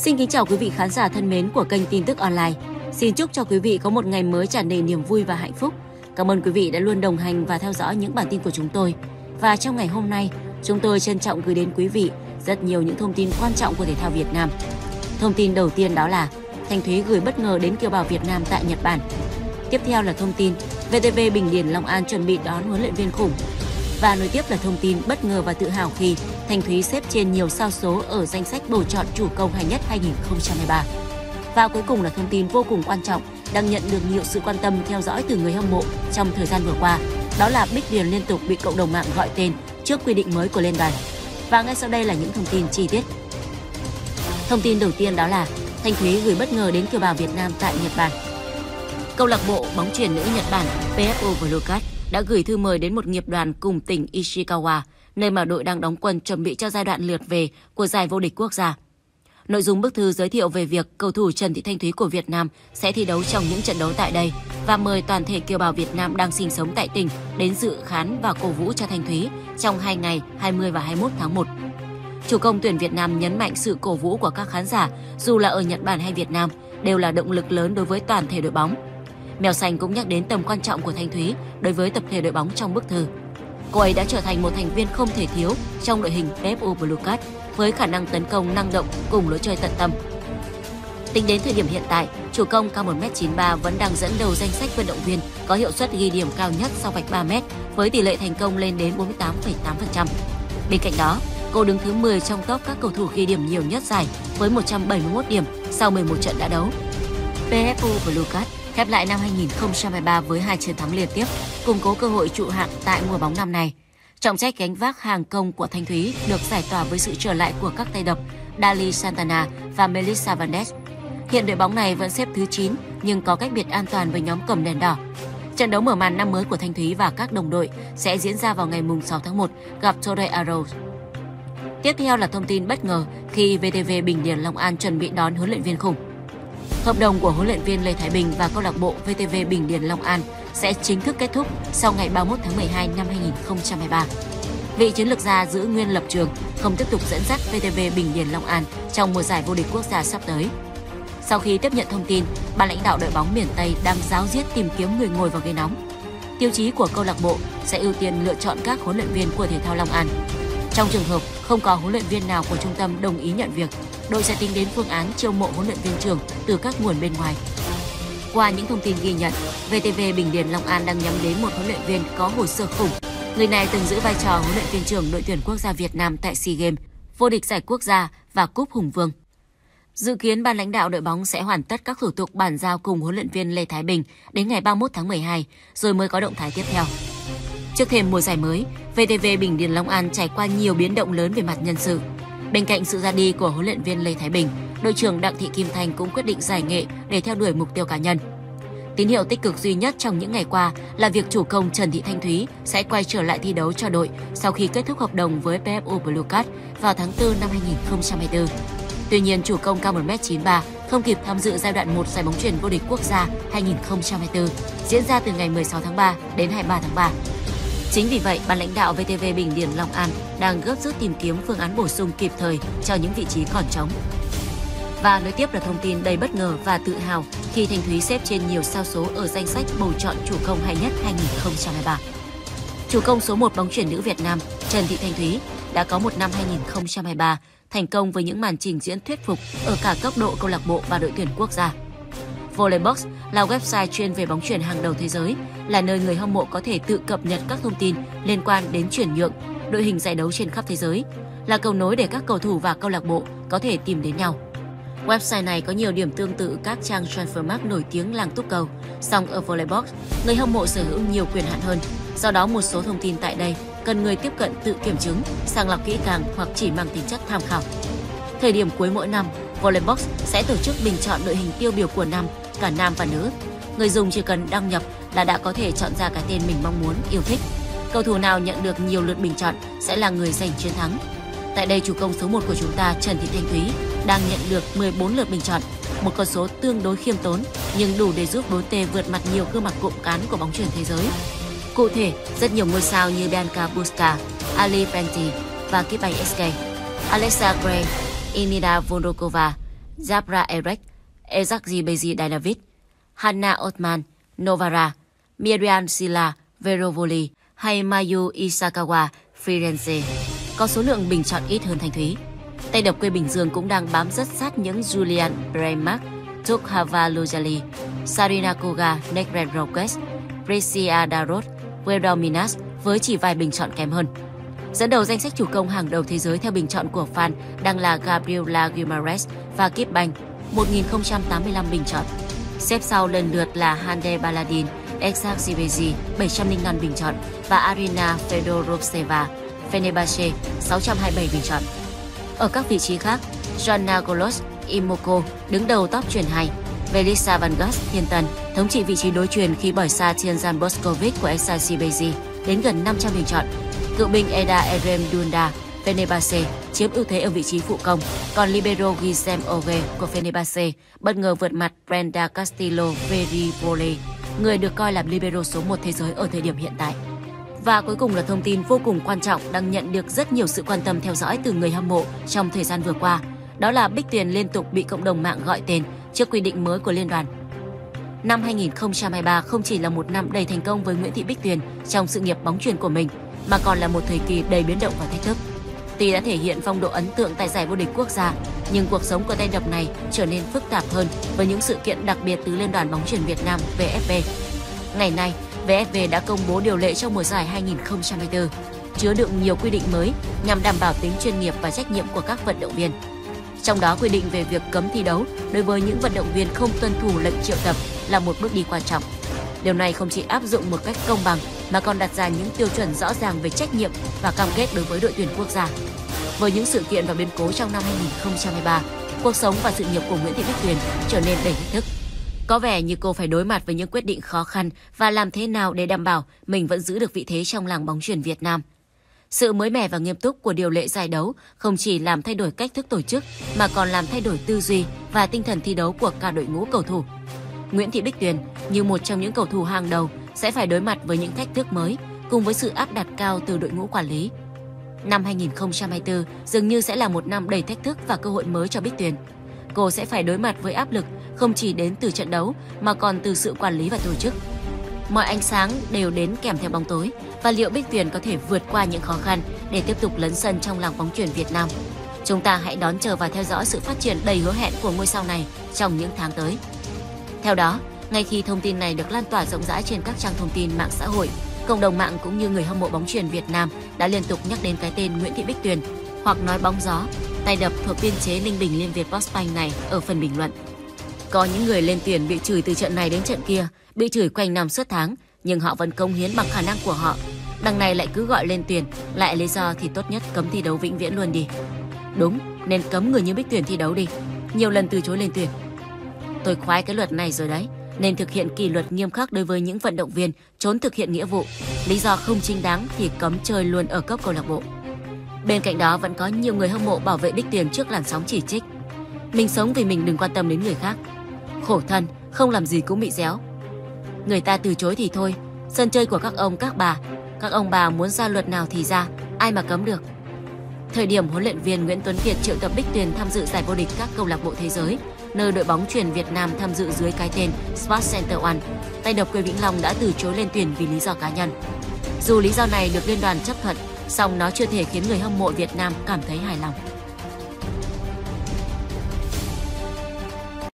Xin kính chào quý vị khán giả thân mến của kênh tin tức online. Xin chúc cho quý vị có một ngày mới tràn đầy niềm vui và hạnh phúc. Cảm ơn quý vị đã luôn đồng hành và theo dõi những bản tin của chúng tôi. Và trong ngày hôm nay, chúng tôi trân trọng gửi đến quý vị rất nhiều những thông tin quan trọng của thể thao Việt Nam. Thông tin đầu tiên đó là Thanh Thúy gửi bất ngờ đến kiều bào Việt Nam tại Nhật Bản. Tiếp theo là thông tin VTV Bình Điền Long An chuẩn bị đón huấn luyện viên khủng. Và nối tiếp là thông tin bất ngờ và tự hào khi Thanh Thúy xếp trên nhiều sao số ở danh sách bầu chọn chủ công hay nhất 2023. Và cuối cùng là thông tin vô cùng quan trọng đang nhận được nhiều sự quan tâm theo dõi từ người hâm mộ trong thời gian vừa qua. Đó là Bích Điền liên tục bị cộng đồng mạng gọi tên trước quy định mới của Liên đoàn. Và ngay sau đây là những thông tin chi tiết. Thông tin đầu tiên đó là Thanh Thúy gửi bất ngờ đến kiều bào Việt Nam tại Nhật Bản. Câu lạc bộ bóng chuyền nữ Nhật Bản PFO Bluecard đã gửi thư mời đến một nghiệp đoàn cùng tỉnh Ishikawa, nơi mà đội đang đóng quân chuẩn bị cho giai đoạn lượt về của giải vô địch quốc gia. Nội dung bức thư giới thiệu về việc cầu thủ Trần Thị Thanh Thúy của Việt Nam sẽ thi đấu trong những trận đấu tại đây và mời toàn thể kiều bào Việt Nam đang sinh sống tại tỉnh đến dự khán và cổ vũ cho Thanh Thúy trong 2 ngày 20 và 21 tháng 1. Chủ công tuyển Việt Nam nhấn mạnh sự cổ vũ của các khán giả, dù là ở Nhật Bản hay Việt Nam, đều là động lực lớn đối với toàn thể đội bóng. Mèo xanh cũng nhắc đến tầm quan trọng của Thanh Thúy đối với tập thể đội bóng trong bức thư. Cô ấy đã trở thành một thành viên không thể thiếu trong đội hình PFO Bluecard với khả năng tấn công năng động cùng lối chơi tận tâm. Tính đến thời điểm hiện tại, chủ công cao 1m93 vẫn đang dẫn đầu danh sách vận động viên có hiệu suất ghi điểm cao nhất sau vạch 3m với tỷ lệ thành công lên đến 48,8%. Bên cạnh đó, cô đứng thứ 10 trong top các cầu thủ ghi điểm nhiều nhất giải với 171 điểm sau 11 trận đã đấu. PFO Bluecard khép lại năm 2023 với 2 chiến thắng liên tiếp, củng cố cơ hội trụ hạng tại mùa bóng năm nay. Trọng trách gánh vác hàng công của Thanh Thúy được giải tỏa với sự trở lại của các tay đập Dali Santana và Melissa Vandes. Hiện đội bóng này vẫn xếp thứ 9 nhưng có cách biệt an toàn với nhóm cầm đèn đỏ. Trận đấu mở màn năm mới của Thanh Thúy và các đồng đội sẽ diễn ra vào ngày 6 tháng 1 gặp Torrey Arrows. Tiếp theo là thông tin bất ngờ khi VTV Bình Điền Long An chuẩn bị đón huấn luyện viên khủng. Hợp đồng của huấn luyện viên Lê Thái Bình và câu lạc bộ VTV Bình Điền Long An sẽ chính thức kết thúc sau ngày 31 tháng 12 năm 2023. Vị chiến lược gia giữ nguyên lập trường, không tiếp tục dẫn dắt VTV Bình Điền Long An trong mùa giải vô địch quốc gia sắp tới. Sau khi tiếp nhận thông tin, ban lãnh đạo đội bóng miền Tây đang ráo riết tìm kiếm người ngồi vào ghế nóng. Tiêu chí của câu lạc bộ sẽ ưu tiên lựa chọn các huấn luyện viên của thể thao Long An. Trong trường hợp không có huấn luyện viên nào của trung tâm đồng ý nhận việc, đội sẽ tính đến phương án chiêu mộ huấn luyện viên trưởng từ các nguồn bên ngoài. Qua những thông tin ghi nhận, VTV Bình Điền Long An đang nhắm đến một huấn luyện viên có hồ sơ khủng. Người này từng giữ vai trò huấn luyện viên trưởng đội tuyển quốc gia Việt Nam tại SEA Games, vô địch giải quốc gia và cúp Hùng Vương. Dự kiến ban lãnh đạo đội bóng sẽ hoàn tất các thủ tục bàn giao cùng huấn luyện viên Lê Thái Bình đến ngày 31 tháng 12 rồi mới có động thái tiếp theo. Trước thêm mùa giải mới, VTV Bình Điền Long An trải qua nhiều biến động lớn về mặt nhân sự. Bên cạnh sự ra đi của huấn luyện viên Lê Thái Bình, đội trưởng Đặng Thị Kim Thanh cũng quyết định giải nghệ để theo đuổi mục tiêu cá nhân. Tín hiệu tích cực duy nhất trong những ngày qua là việc chủ công Trần Thị Thanh Thúy sẽ quay trở lại thi đấu cho đội sau khi kết thúc hợp đồng với PFO Bluecard vào tháng 4 năm 2024. Tuy nhiên, chủ công cao 1m93 không kịp tham dự giai đoạn 1 giải bóng chuyền vô địch quốc gia 2024 diễn ra từ ngày 16 tháng 3 đến 23 tháng 3. Chính vì vậy, ban lãnh đạo VTV Bình Điền Long An đang gấp rút tìm kiếm phương án bổ sung kịp thời cho những vị trí còn trống. Và nối tiếp là thông tin đầy bất ngờ và tự hào khi Thanh Thúy xếp trên nhiều sao số ở danh sách bầu chọn chủ công hay nhất 2023. Chủ công số 1 bóng chuyền nữ Việt Nam Trần Thị Thanh Thúy đã có một năm 2023 thành công với những màn trình diễn thuyết phục ở cả cấp độ câu lạc bộ và đội tuyển quốc gia. Volleybox là website chuyên về bóng chuyền hàng đầu thế giới, là nơi người hâm mộ có thể tự cập nhật các thông tin liên quan đến chuyển nhượng, đội hình giải đấu trên khắp thế giới, là cầu nối để các cầu thủ và câu lạc bộ có thể tìm đến nhau. Website này có nhiều điểm tương tự các trang Transfermarkt nổi tiếng làng túc cầu, song ở Volleybox, người hâm mộ sở hữu nhiều quyền hạn hơn, do đó một số thông tin tại đây cần người tiếp cận tự kiểm chứng, sàng lọc kỹ càng hoặc chỉ mang tính chất tham khảo. Thời điểm cuối mỗi năm, Volleybox sẽ tổ chức bình chọn đội hình tiêu biểu của năm, cả nam và nữ. Người dùng chỉ cần đăng nhập là đã có thể chọn ra cái tên mình mong muốn, yêu thích. Cầu thủ nào nhận được nhiều lượt bình chọn sẽ là người giành chiến thắng. Tại đây, chủ công số 1 của chúng ta, Trần Thị Thanh Thúy, đang nhận được 14 lượt bình chọn, một con số tương đối khiêm tốn nhưng đủ để giúp đối tề vượt mặt nhiều gương mặt cộm cán của bóng chuyền thế giới. Cụ thể, rất nhiều ngôi sao như Bianca Buska, Ali Fenty và Kipay SK, Alexa Gray, Inida Vondrokova, Zabra Erek, Ezakji David, Hanna Othman, Novara, Miriam Silla Verovoli hay Mayu Isakawa Firenze có số lượng bình chọn ít hơn Thanh Thúy. Tay đập quê Bình Dương cũng đang bám rất sát những Julian Bremak, Tukhava Lujali, Sarina Koga, Negret Roques, Precia Darot, Guerrero Minas với chỉ vài bình chọn kém hơn. Dẫn đầu danh sách chủ công hàng đầu thế giới theo bình chọn của fan đang là Gabriela Guimarães và Kip Bang, 1085 bình chọn. Xếp sau lần lượt là Hande Baladin, Ezakji 705 bình chọn và Arina Fedorovseva, Fenerbahce 627 bình chọn. Ở các vị trí khác, Joanna Golos, Imoko đứng đầu top chuyền 2. Velisa Vangas, Thiên Tân thống trị vị trí đối chuyền khi bỏ xa Tianjan Boskovic của Ezakji đến gần 500 bình chọn. Cựu binh Eda Erem Dunda, Fenerbahce chiếm ưu thế ở vị trí phụ công, còn libero Guillem Ove của Fenerbahce bất ngờ vượt mặt Brenda Castillo Verivole, người được coi là libero số 1 thế giới ở thời điểm hiện tại. Và cuối cùng là thông tin vô cùng quan trọng đang nhận được rất nhiều sự quan tâm theo dõi từ người hâm mộ trong thời gian vừa qua. Đó là Bích Tuyền liên tục bị cộng đồng mạng gọi tên trước quy định mới của liên đoàn. Năm 2023 không chỉ là một năm đầy thành công với Nguyễn Thị Bích Tuyền trong sự nghiệp bóng chuyền của mình, mà còn là một thời kỳ đầy biến động và thách thức. Tuy đã thể hiện phong độ ấn tượng tại giải vô địch quốc gia, nhưng cuộc sống của tay đập này trở nên phức tạp hơn với những sự kiện đặc biệt từ Liên đoàn bóng chuyền Việt Nam VFV. Ngày nay, VFV đã công bố điều lệ trong mùa giải 2024, chứa đựng nhiều quy định mới nhằm đảm bảo tính chuyên nghiệp và trách nhiệm của các vận động viên. Trong đó quy định về việc cấm thi đấu đối với những vận động viên không tuân thủ lệnh triệu tập là một bước đi quan trọng. Điều này không chỉ áp dụng một cách công bằng mà còn đặt ra những tiêu chuẩn rõ ràng về trách nhiệm và cam kết đối với đội tuyển quốc gia. Với những sự kiện và biến cố trong năm 2023, cuộc sống và sự nghiệp của Nguyễn Thị Bích Tuyền trở nên đầy thách thức. Có vẻ như cô phải đối mặt với những quyết định khó khăn và làm thế nào để đảm bảo mình vẫn giữ được vị thế trong làng bóng chuyền Việt Nam. Sự mới mẻ và nghiêm túc của điều lệ giải đấu không chỉ làm thay đổi cách thức tổ chức mà còn làm thay đổi tư duy và tinh thần thi đấu của cả đội ngũ cầu thủ. Nguyễn Thị Bích Tuyền như một trong những cầu thủ hàng đầu sẽ phải đối mặt với những thách thức mới cùng với sự áp đặt cao từ đội ngũ quản lý. Năm 2024 dường như sẽ là một năm đầy thách thức và cơ hội mới cho Bích Tuyền. Cô sẽ phải đối mặt với áp lực không chỉ đến từ trận đấu mà còn từ sự quản lý và tổ chức. Mọi ánh sáng đều đến kèm theo bóng tối, và liệu Bích Tuyền có thể vượt qua những khó khăn để tiếp tục lấn sân trong làng bóng chuyền Việt Nam? Chúng ta hãy đón chờ và theo dõi sự phát triển đầy hứa hẹn của ngôi sao này trong những tháng tới. Theo đó, ngay khi thông tin này được lan tỏa rộng rãi trên các trang thông tin mạng xã hội, cộng đồng mạng cũng như người hâm mộ bóng chuyền Việt Nam đã liên tục nhắc đến cái tên Nguyễn Thị Bích Tuyền hoặc nói bóng gió, tay đập thuộc biên chế Ninh Bình Liên Việt Postbank này ở phần bình luận. Có những người lên tuyển bị chửi từ trận này đến trận kia, bị chửi quanh năm suốt tháng, nhưng họ vẫn cống hiến bằng khả năng của họ. Đằng này lại cứ gọi lên tuyển, lại lý do thì tốt nhất cấm thi đấu vĩnh viễn luôn đi. Đúng, nên cấm người như Bích Tuyền thi đấu đi. Nhiều lần từ chối lên tuyển. Tôi khoái cái luật này rồi đấy, nên thực hiện kỷ luật nghiêm khắc đối với những vận động viên trốn thực hiện nghĩa vụ. Lý do không chính đáng thì cấm chơi luôn ở cấp câu lạc bộ. Bên cạnh đó vẫn có nhiều người hâm mộ bảo vệ Bích Tuyền trước làn sóng chỉ trích. Mình sống vì mình, đừng quan tâm đến người khác. Khổ thân, không làm gì cũng bị réo. Người ta từ chối thì thôi, sân chơi của các ông bà muốn ra luật nào thì ra, ai mà cấm được. Thời điểm huấn luyện viên Nguyễn Tuấn Kiệt triệu tập Bích Tuyền tham dự giải vô địch các câu lạc bộ thế giới, nơi đội bóng chuyền Việt Nam tham dự dưới cái tên Sports Center One, tay đập quê Vĩnh Long đã từ chối lên tuyển vì lý do cá nhân. Dù lý do này được liên đoàn chấp thuận, song nó chưa thể khiến người hâm mộ Việt Nam cảm thấy hài lòng.